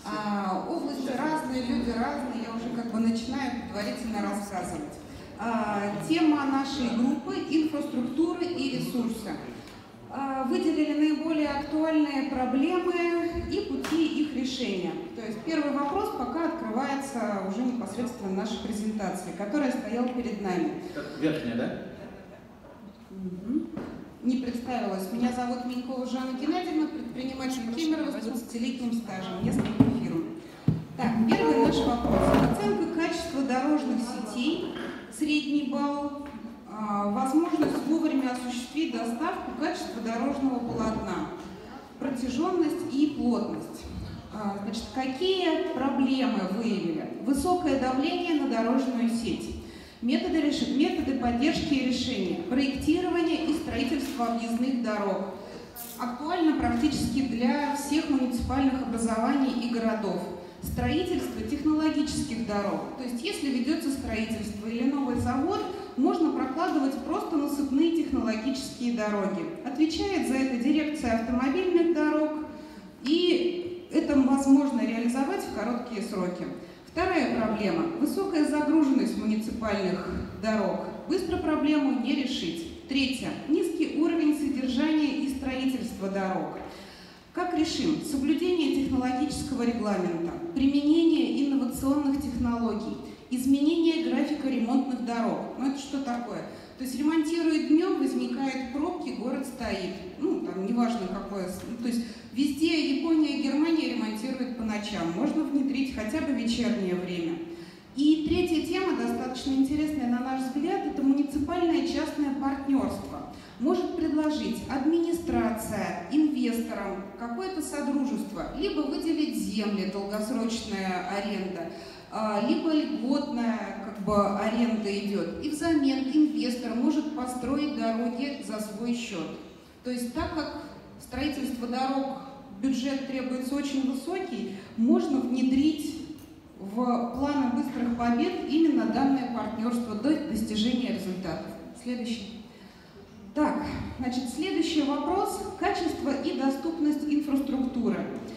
Области разные, люди разные, я уже как бы начинаю предварительно рассказывать. Тема нашей группы – инфраструктуры и ресурсы. Выделили наиболее актуальные проблемы и пути их решения. То есть первый вопрос пока открывается уже непосредственно в нашей презентации, которая стояла перед нами. Верхняя, да? Не представилась. Меня зовут Минькова Жанна Геннадьевна, предприниматель Кемерово с 20-летним стажем, несколько фирм. Так, первый наш вопрос. Оценка качества дорожных сетей, средний балл, возможность вовремя осуществить доставку качества дорожного полотна, протяженность и плотность. Значит, какие проблемы выявили? Высокое давление на дорожную сеть. Методы поддержки и решения, проектирование и строительство объездных дорог. Актуально практически для всех муниципальных образований и городов. Строительство технологических дорог. То есть, если ведется строительство или новый завод, можно прокладывать просто насыпные технологические дороги. Отвечает за это дирекция автомобильных дорог, и это возможно реализовать в короткие сроки. Вторая проблема – высокая загруженность муниципальных дорог. Быстро проблему не решить. Третья – низкий уровень содержания и строительства дорог. Как решим? Соблюдение технологического регламента, применение инновационных технологий, изменение графика ремонтных дорог. Ну это что такое? То есть ремонтируют днем, возникают пробки, город стоит. Ну там неважно какое. То есть везде Япония и Германия ремонтируют по ночам. Можно внедрить хотя бы вечернее время. И третья тема, достаточно интересная на наш взгляд, это муниципальное частное партнерство. Может предложить администрация инвесторам какое-то содружество, либо выделить земли, долгосрочная аренда, либо льготная аренда идет. И взамен инвестор может построить дороги за свой счет. То есть так как строительство дорог, бюджет требуется очень высокий, можно внедрить в планы быстрых побед именно данное партнерство до достижения результатов. Следующий. Так, значит, следующий вопрос. Качество и доступность инфраструктуры.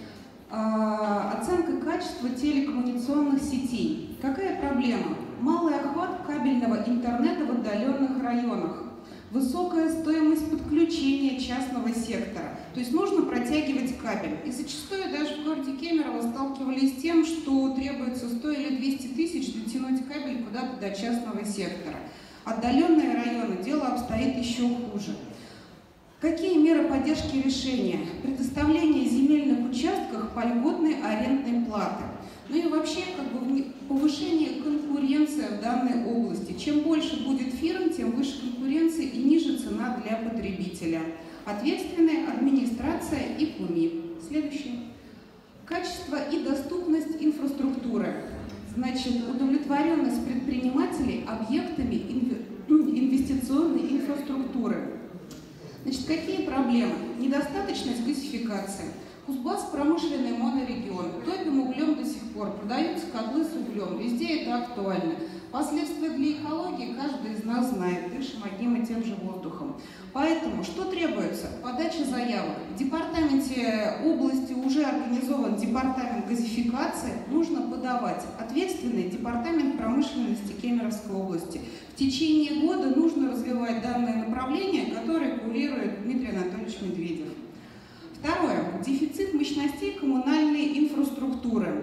Оценка качества телекоммуникационных сетей. Какая проблема? Малый охват кабельного интернета в отдаленных районах. Высокая стоимость подключения частного сектора. То есть нужно протягивать кабель. И зачастую даже в городе Кемерово сталкивались с тем, что требуется 100 или 200 тысяч дотянуть кабель куда-то до частного сектора. Отдаленные районы, дело обстоит еще хуже. Какие меры поддержки решения? Предоставление земельных участков по льготной арендной платы. Ну и вообще повышение конкуренции в данной области. Чем больше будет фирм, тем выше конкуренция и ниже цена для потребителя. Ответственная администрация и ПУМИ. Следующий. Качество и доступность инфраструктуры. Значит, удовлетворенность предпринимателей объектами инвестиционной инфраструктуры. Значит, какие проблемы? Недостаточность газификации. Кузбасс – промышленный монорегион. Топим углем до сих пор. Продаются котлы с углем. Везде это актуально. Последствия для экологии каждый из нас знает. Дышим одним и тем же воздухом. Поэтому что требуется? Подача заявок. В департаменте области уже организован департамент газификации. Нужно подавать. Ответственный департамент промышленности Кемеровской области. В течение года нужно развивать данное направление, которое курирует Дмитрий Анатольевич Медведев. Второе. Дефицит мощностей коммунальной инфраструктуры.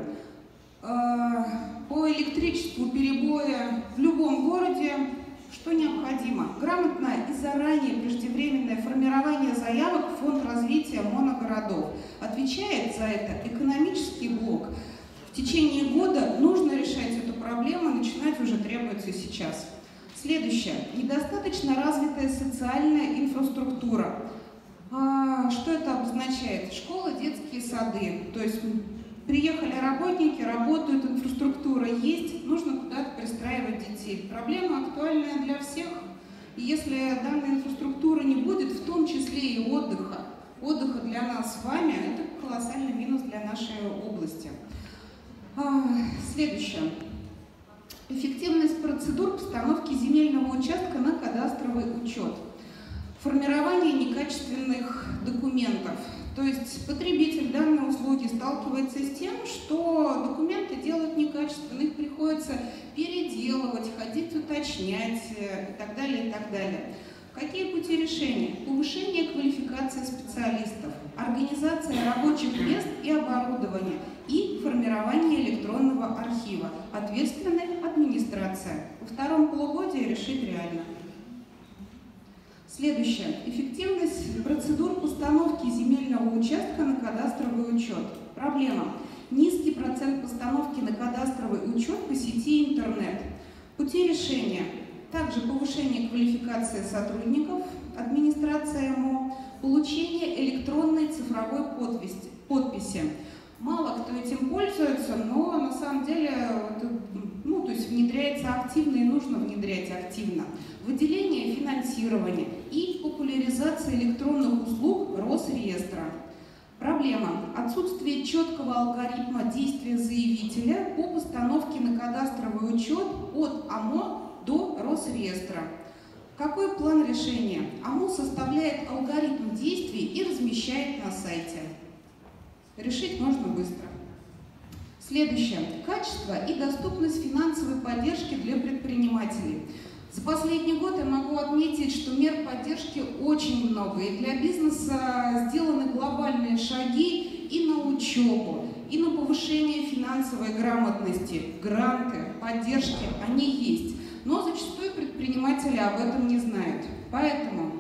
По электричеству перебои в любом городе. Что необходимо? Грамотное и заранее преждевременное формирование заявок в Фонд развития моногородов. Отвечает за это экономический блок. В течение года нужно решать эту проблему, начинать уже требуется сейчас. Следующее. Недостаточно развитая социальная инфраструктура. Что это обозначает? Школы, детские сады. То есть приехали работники, работают, инфраструктура есть, нужно куда-то пристраивать детей. Проблема актуальная для всех. И если данной инфраструктуры не будет, в том числе и отдыха для нас с вами, это колоссальный минус для нашей области. Следующее. Эффективность процедур постановки земельного участка на кадастровый учет. Формирование некачественных документов. То есть потребитель данной услуги сталкивается с тем, что документы делают некачественно, их приходится переделывать, ходить уточнять и так далее, и так далее. Какие пути решения? Повышение квалификации специалистов, организация рабочих мест и оборудования и формирование электронного архива. Ответственная администрация. Во втором полугодии решить реально. Следующее. Эффективность процедур постановки земельного участка на кадастровый учет. Проблема. Низкий процент постановки на кадастровый учет по сети интернет. Пути решения. Также повышение квалификации сотрудников администрации МО, получение электронной цифровой подписи. Мало кто этим пользуется, но на самом деле это, то есть внедряется активно и нужно внедрять активно. Выделение финансирования и популяризация электронных услуг Росреестра. Проблема. Отсутствие четкого алгоритма действия заявителя по постановке на кадастровый учет от АМО до Росреестра. Какой план решения? АМО составляет алгоритм действий и размещает на сайте. Решить можно быстро. Следующее. Качество и доступность финансовой поддержки для предпринимателей. За последний год я могу отметить, что мер поддержки очень много. И для бизнеса сделаны глобальные шаги и на учебу, и на повышение финансовой грамотности. Гранты, поддержки, они есть. Но зачастую предприниматели об этом не знают. Поэтому,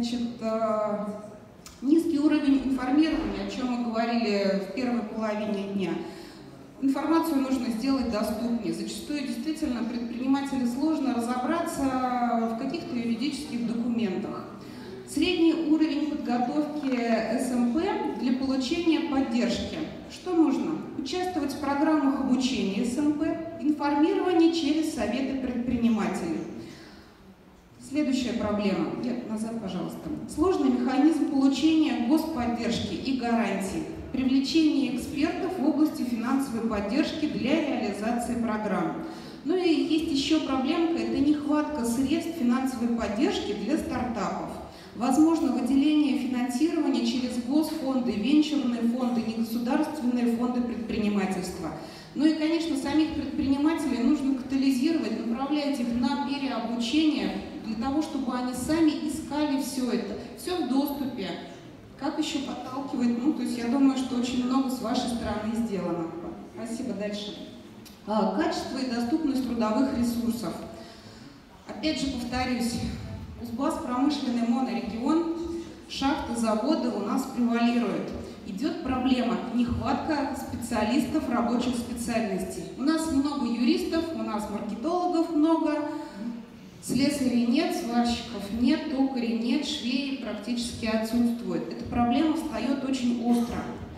низкий уровень информирования, о чем мы говорили в первой половине дня. Информацию нужно сделать доступнее. Зачастую действительно предпринимателю сложно разобраться в каких-то юридических документах. Средний уровень подготовки СМП для получения поддержки. Что нужно? Участвовать в программах обучения СМП, информирование через советы предпринимателей. Следующая проблема. Назад, пожалуйста. Сложный механизм получения господдержки и гарантий. Привлечение экспертов в области финансовой поддержки для реализации программ. Ну и есть еще проблемка, это нехватка средств финансовой поддержки для стартапов. Возможно выделение финансирования через госфонды, венчурные фонды, негосударственные фонды предпринимательства. Ну и, конечно, самих предпринимателей нужно катализировать, направлять их на переобучение, для того, чтобы они сами искали все это, все в доступе. Как еще подталкивать? То есть я думаю, что очень много с вашей стороны сделано. Спасибо. Дальше. Качество и доступность трудовых ресурсов. Опять же повторюсь, Кузбасс промышленный монорегион, шахты, заводы у нас превалируют. Идет проблема нехватка специалистов рабочих специальностей. У нас много юристов, у нас маркетологов много, слесарей нет, сварщиков нет, токарей нет, швеи практически отсутствуют. Эта проблема встает очень остро.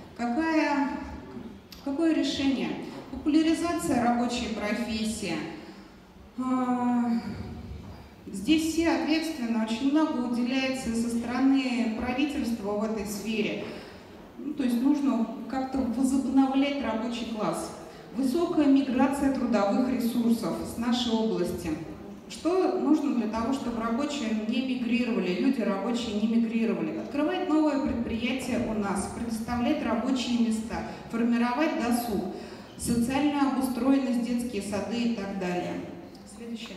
Какое решение? Популяризация рабочей профессии. Здесь все ответственно, очень много уделяется со стороны правительства в этой сфере. То есть нужно как-то возобновлять рабочий класс. Высокая миграция трудовых ресурсов с нашей области. Что нужно для того, чтобы рабочие не мигрировали, люди рабочие не мигрировали? Открывать новые предприятия у нас, предоставлять рабочие места, формировать досуг, социальную обустроенность, детские сады и так далее. Следующее.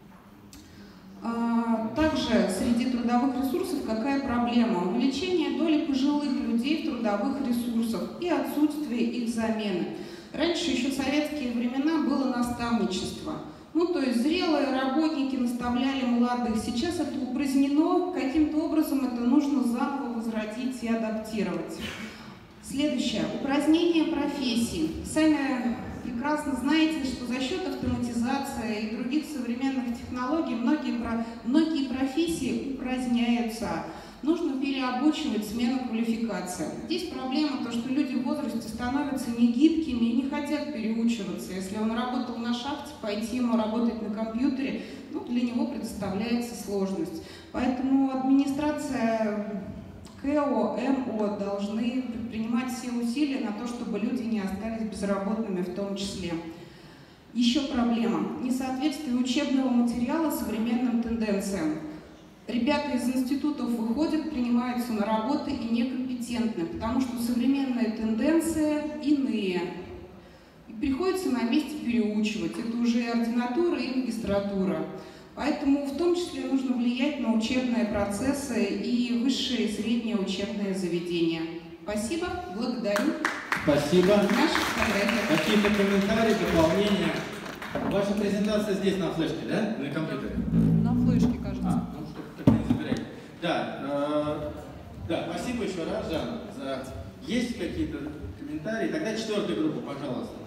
Также среди трудовых ресурсов какая проблема? Увеличение доли пожилых людей в трудовых ресурсах и отсутствие их замены. Раньше, еще в советские времена, было наставничество. То есть зрелые работники наставляли молодых. Сейчас это упразднено, каким-то образом это нужно заново возродить и адаптировать. Следующее. Упразднение профессий. Сами прекрасно знаете, что за счет автоматизации и других современных технологий многие профессии упраздняются. Нужно переобучивать, смену квалификации. Здесь проблема то, что люди в возрасте становятся негибкими и не хотят переучиваться. Если он работал на шахте, пойти ему работать на компьютере, для него предоставляется сложность. Поэтому администрация КЭО, МО должны предпринимать все усилия на то, чтобы люди не остались безработными в том числе. Еще проблема – несоответствие учебного материала современным тенденциям. Ребята из институтов выходят, принимаются на работу и некомпетентны, потому что современная тенденция иные. И приходится на месте переучивать. Это уже и ординатура, и магистратура. Поэтому в том числе нужно влиять на учебные процессы и высшие и средние учебные заведения. Спасибо, благодарю. Спасибо. Наших коллег. Какие-то комментарии, дополнения? Ваша презентация здесь на флешке, да? На компьютере? На флешке, кажется. Ну что, как не забирайте. Да, спасибо еще раз, Жанна, за... Есть какие-то комментарии? Тогда четвертую группу, пожалуйста.